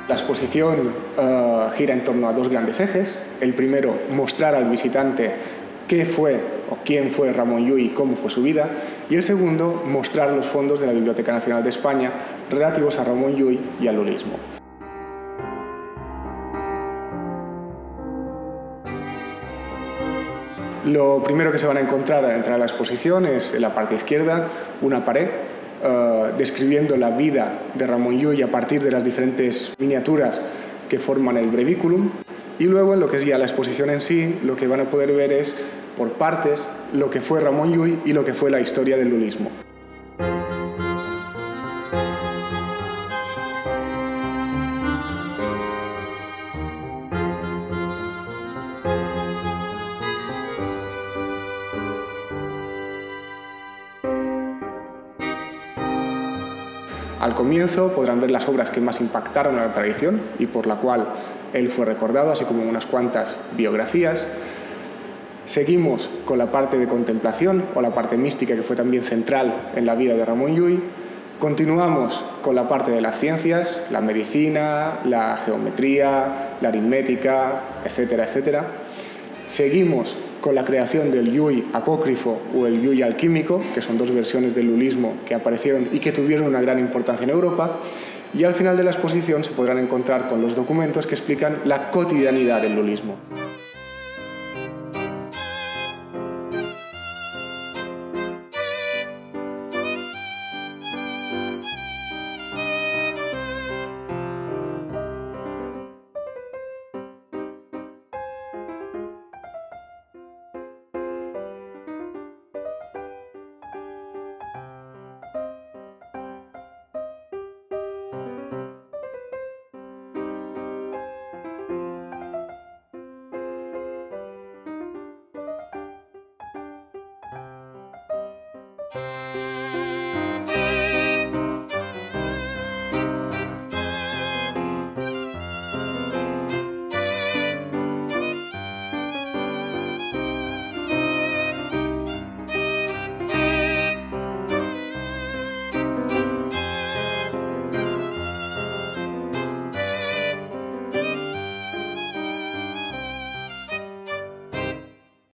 La exposición gira en torno a dos grandes ejes. El primero, mostrar al visitante qué fue o quién fue Ramón Llull y cómo fue su vida. Y el segundo, mostrar los fondos de la Biblioteca Nacional de España relativos a Ramón Llull y al lullismo. Lo primero que se van a encontrar al entrar a la exposición es en la parte izquierda una pared describiendo la vida de Ramón Llull a partir de las diferentes miniaturas que forman el brevículum, y luego en lo que es ya la exposición en sí, lo que van a poder ver es por partes lo que fue Ramón Llull y lo que fue la historia del lullismo. Al comienzo podrán ver las obras que más impactaron a la tradición y por la cual él fue recordado, así como unas cuantas biografías. Seguimos con la parte de contemplación o la parte mística, que fue también central en la vida de Ramón Llull. Continuamos con la parte de las ciencias, la medicina, la geometría, la aritmética, etcétera, etcétera. Seguimos con la creación del Llull apócrifo o el Llull alquímico, que son dos versiones del lullismo que aparecieron y que tuvieron una gran importancia en Europa. Y al final de la exposición se podrán encontrar con los documentos que explican la cotidianidad del lullismo.